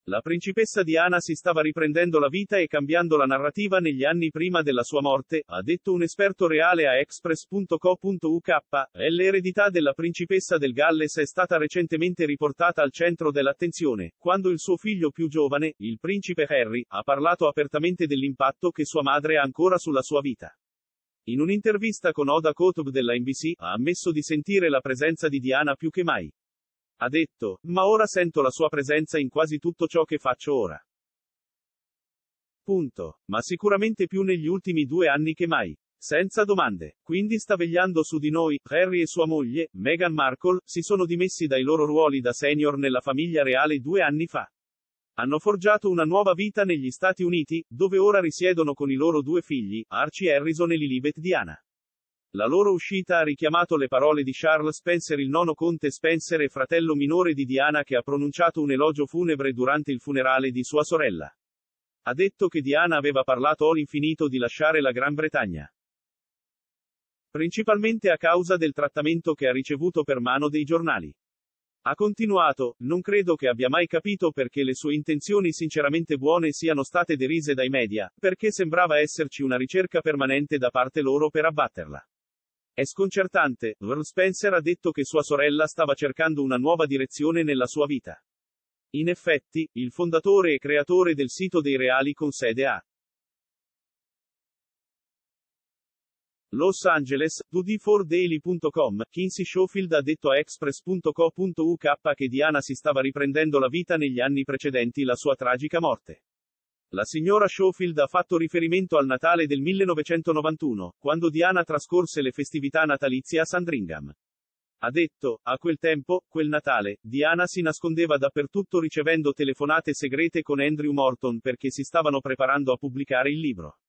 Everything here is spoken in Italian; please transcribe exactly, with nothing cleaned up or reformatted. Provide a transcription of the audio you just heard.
La principessa Diana si stava riprendendo la vita e cambiando la narrativa negli anni prima della sua morte, ha detto un esperto reale a Express punto co punto u k. L'eredità della principessa del Galles è stata recentemente riportata al centro dell'attenzione, quando il suo figlio più giovane, il principe Harry, ha parlato apertamente dell'impatto che sua madre ha ancora sulla sua vita. In un'intervista con Oda Kotb della N B C, ha ammesso di sentire la presenza di Diana più che mai. Ha detto, ma ora sento la sua presenza in quasi tutto ciò che faccio ora. Punto. Ma sicuramente più negli ultimi due anni che mai. Senza domande. Quindi sta vegliando su di noi. Harry e sua moglie, Meghan Markle, si sono dimessi dai loro ruoli da senior nella famiglia reale due anni fa. Hanno forgiato una nuova vita negli Stati Uniti, dove ora risiedono con i loro due figli, Archie Harrison e Lilibet Diana. La loro uscita ha richiamato le parole di Charles Spencer, il nono conte Spencer e fratello minore di Diana, che ha pronunciato un elogio funebre durante il funerale di sua sorella. Ha detto che Diana aveva parlato all'infinito di lasciare la Gran Bretagna. Principalmente a causa del trattamento che ha ricevuto per mano dei giornali. Ha continuato, non credo che abbia mai capito perché le sue intenzioni sinceramente buone siano state derise dai media, perché sembrava esserci una ricerca permanente da parte loro per abbatterla. È sconcertante, Earl Spencer ha detto che sua sorella stava cercando una nuova direzione nella sua vita. In effetti, il fondatore e creatore del sito dei reali con sede a Los Angeles, due quattro daily punto com, Kinsey Schofield ha detto a Express punto co punto u k che Diana si stava riprendendo la vita negli anni precedenti la sua tragica morte. La signora Schofield ha fatto riferimento al Natale del millenovecentonovantuno, quando Diana trascorse le festività natalizie a Sandringham. Ha detto, a quel tempo, quel Natale, Diana si nascondeva dappertutto ricevendo telefonate segrete con Andrew Morton perché si stavano preparando a pubblicare il libro.